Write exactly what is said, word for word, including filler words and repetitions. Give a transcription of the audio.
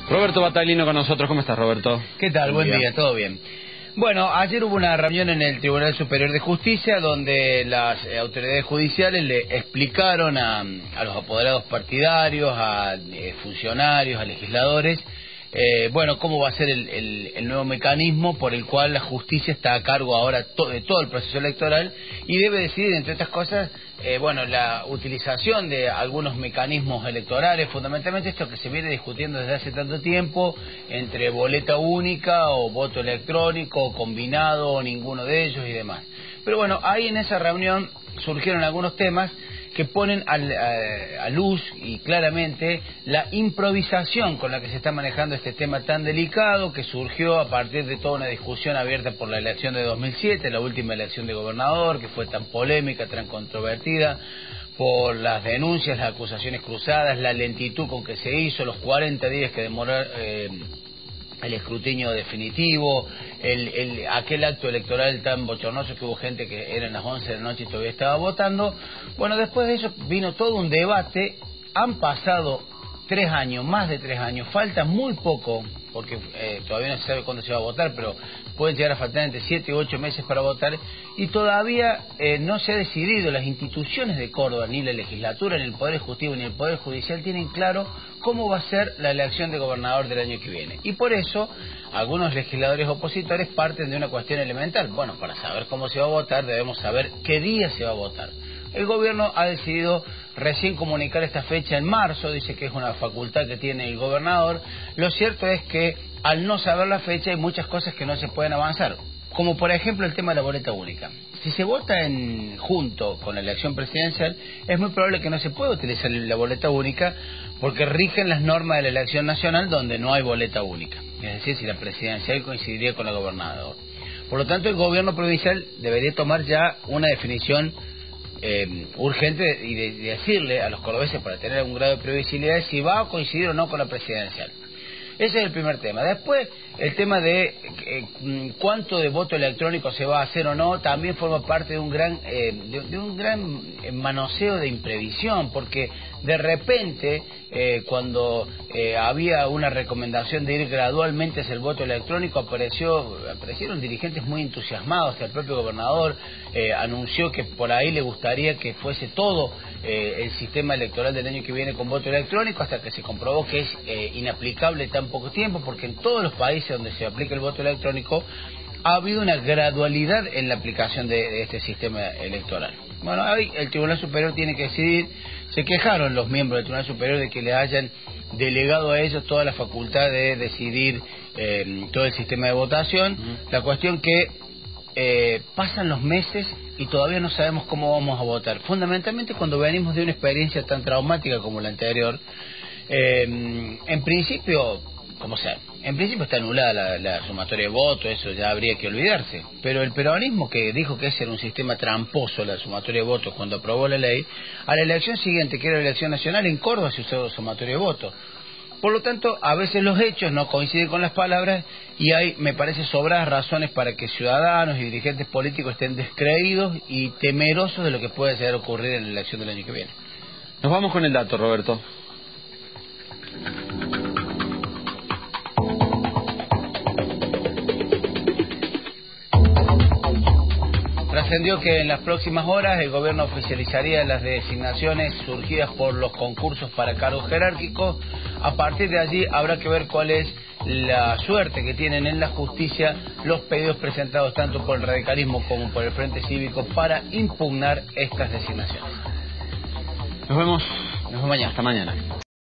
Roberto Battaglino con nosotros. ¿Cómo estás, Roberto? ¿Qué tal? Buen, Buen día. día, todo bien. Bueno, ayer hubo una reunión en el Tribunal Superior de Justicia donde las eh, autoridades judiciales le explicaron a, a los apoderados partidarios, a eh, funcionarios, a legisladores, eh, bueno, cómo va a ser el, el, el nuevo mecanismo por el cual la justicia está a cargo ahora to de todo el proceso electoral y debe decidir, entre otras cosas, eh, bueno, la utilización de algunos mecanismos electorales, fundamentalmente esto que se viene discutiendo desde hace tanto tiempo, entre boleta única o voto electrónico, o combinado, o ninguno de ellos y demás. Pero bueno, ahí en esa reunión surgieron algunos temas que ponen a, a, a luz y claramente la improvisación con la que se está manejando este tema tan delicado, que surgió a partir de toda una discusión abierta por la elección de dos mil siete, la última elección de gobernador, que fue tan polémica, tan controvertida, por las denuncias, las acusaciones cruzadas, la lentitud con que se hizo, los cuarenta días que demoró eh, el escrutinio definitivo, el, el, aquel acto electoral tan bochornoso que hubo gente que eran las once de la noche y todavía estaba votando. Bueno, después de eso vino todo un debate. Han pasado tres años, más de tres años, falta muy poco, porque eh, todavía no se sabe cuándo se va a votar, pero pueden llegar a faltar entre siete y ocho meses para votar, y todavía eh, no se ha decidido. Las instituciones de Córdoba, ni la legislatura, ni el Poder Ejecutivo, ni el Poder Judicial tienen claro cómo va a ser la elección de gobernador del año que viene. Y por eso, algunos legisladores opositores parten de una cuestión elemental. Bueno, para saber cómo se va a votar, debemos saber qué día se va a votar. El gobierno ha decidido recién comunicar esta fecha en marzo, dice que es una facultad que tiene el gobernador. Lo cierto es que al no saber la fecha hay muchas cosas que no se pueden avanzar, como por ejemplo el tema de la boleta única. Si se vota en junto con la elección presidencial, es muy probable que no se pueda utilizar la boleta única porque rigen las normas de la elección nacional donde no hay boleta única, es decir, si la presidencial coincidiría con la gobernador. Por lo tanto, el gobierno provincial debería tomar ya una definición Eh, urgente y de, de decirle a los cordobeses, para tener algún grado de previsibilidad, si va a coincidir o no con la presidencial. Ese es el primer tema. Después, el tema de eh, cuánto de voto electrónico se va a hacer o no, también forma parte de un gran eh, de, de un gran manoseo de imprevisión, porque de repente, eh, cuando eh, había una recomendación de ir gradualmente hacia el voto electrónico, apareció aparecieron dirigentes muy entusiasmados. Hasta el propio gobernador eh, anunció que por ahí le gustaría que fuese todo eh, el sistema electoral del año que viene con voto electrónico, hasta que se comprobó que es eh, inaplicable tan poco tiempo, porque en todos los países donde se aplica el voto electrónico ha habido una gradualidad en la aplicación de, de este sistema electoral. Bueno, hoy el Tribunal Superior tiene que decidir. Se quejaron los miembros del Tribunal Superior de que le hayan delegado a ellos toda la facultad de decidir eh, todo el sistema de votación. Uh-huh. La cuestión que eh, pasan los meses y todavía no sabemos cómo vamos a votar, fundamentalmente cuando venimos de una experiencia tan traumática como la anterior. Eh, en principio, como sea, en principio está anulada la, la sumatoria de votos, eso ya habría que olvidarse. Pero el peronismo, que dijo que ese era un sistema tramposo, la sumatoria de votos, cuando aprobó la ley, a la elección siguiente, que era la elección nacional, en Córdoba se usó sumatoria de votos. Por lo tanto, a veces los hechos no coinciden con las palabras y hay, me parece, sobradas razones para que ciudadanos y dirigentes políticos estén descreídos y temerosos de lo que puede llegar a ocurrir en la elección del año que viene. Nos vamos con el dato, Roberto. Trascendió que en las próximas horas el gobierno oficializaría las designaciones surgidas por los concursos para cargos jerárquicos. A partir de allí habrá que ver cuál es la suerte que tienen en la justicia los pedidos presentados tanto por el radicalismo como por el Frente Cívico para impugnar estas designaciones. Nos vemos, Nos vemos mañana. Hasta mañana.